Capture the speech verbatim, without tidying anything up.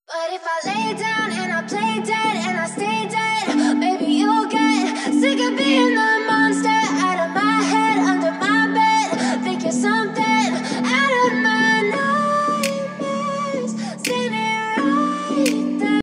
But if I lay down and I play dead and I stay dead